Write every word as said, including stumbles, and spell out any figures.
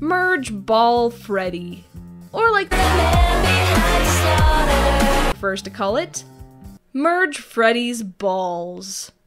Merge Ball Freddy. Or like prefers to call it, Merge Freddy's Balls.